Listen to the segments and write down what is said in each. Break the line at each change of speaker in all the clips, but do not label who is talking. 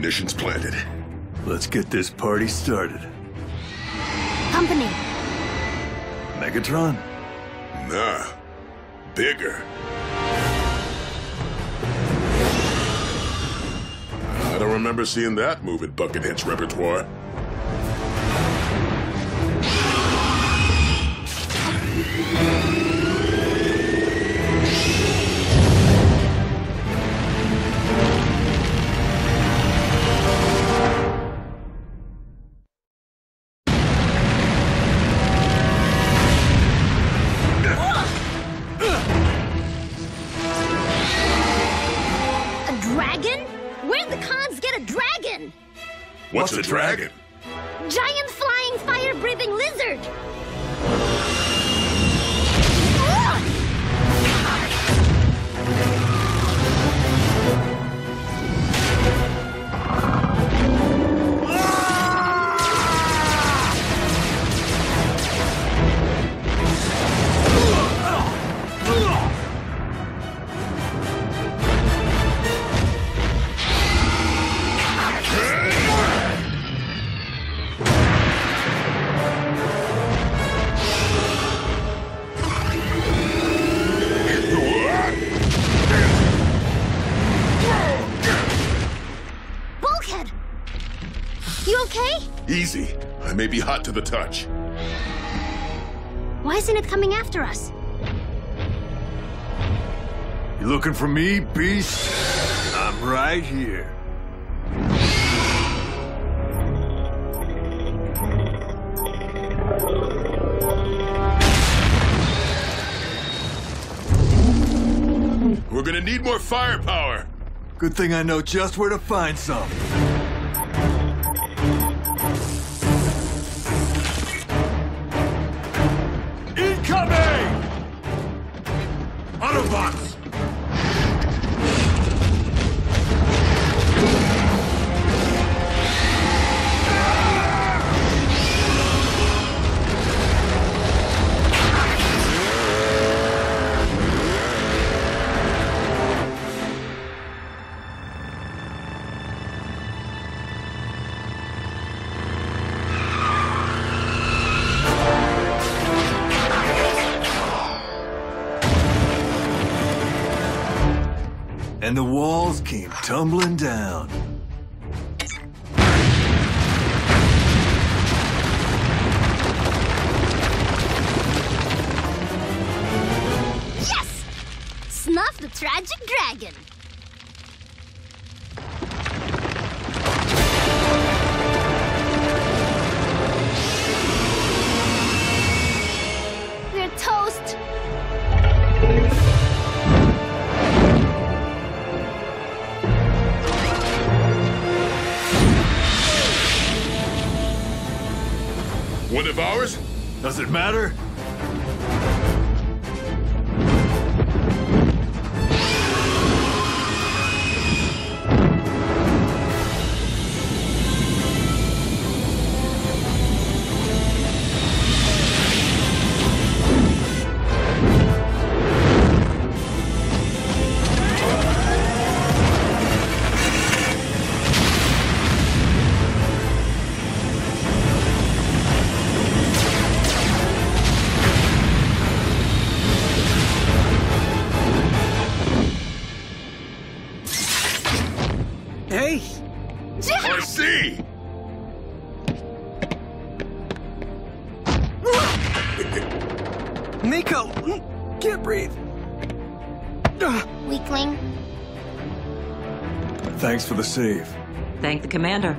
conditions planted.
Let's get this party started.
Company.
Megatron?
Nah. Bigger. I don't remember seeing that move at Buckethead's repertoire. What's a dragon?
Giant flying fire-breathing lizard!
Easy. I may be hot to the touch.
Why isn't it coming after us?
You looking for me, beast? I'm right here.
We're gonna need more firepower.
Good thing I know just where to find some.
Autobots!
And the walls came tumbling down.
Yes! Snuff the tragic dragon. We're toast.
One of ours?
Does it matter?
Hey!
I see!
Nico! Can't breathe!
Weakling.
Thanks for the save.
Thank the commander.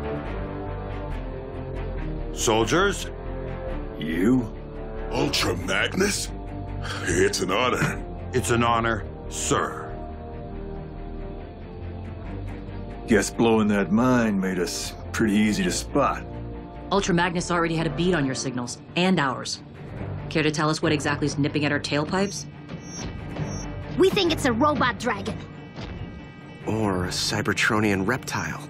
Soldiers?
You?
Ultra Magnus? It's an honor.
It's an honor, sir.
Guess blowing that mine made us pretty easy to spot.
Ultra Magnus already had a bead on your signals, and ours. Care to tell us what exactly is nipping at our tailpipes?
We think it's a robot dragon.
Or a Cybertronian reptile.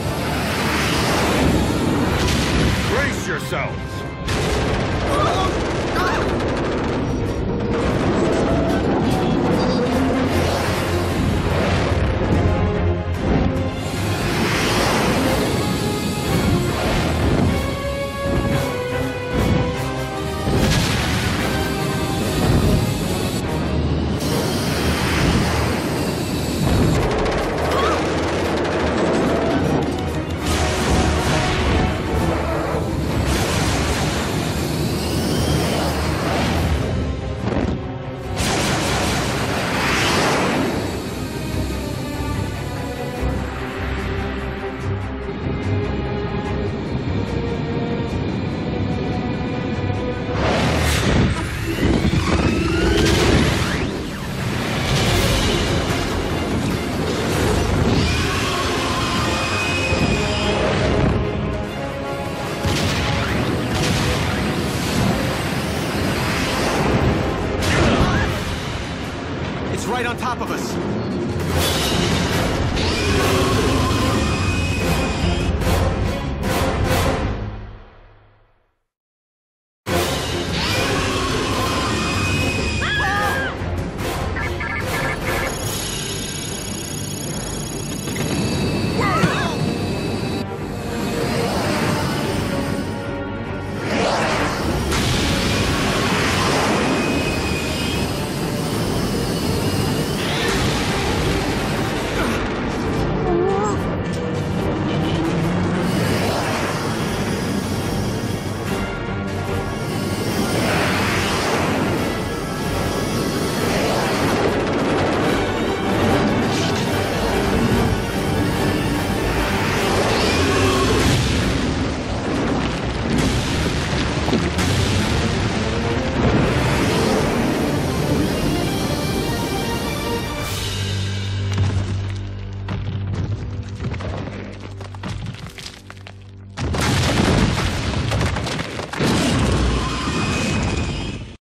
Brace yourselves!
right on top of us.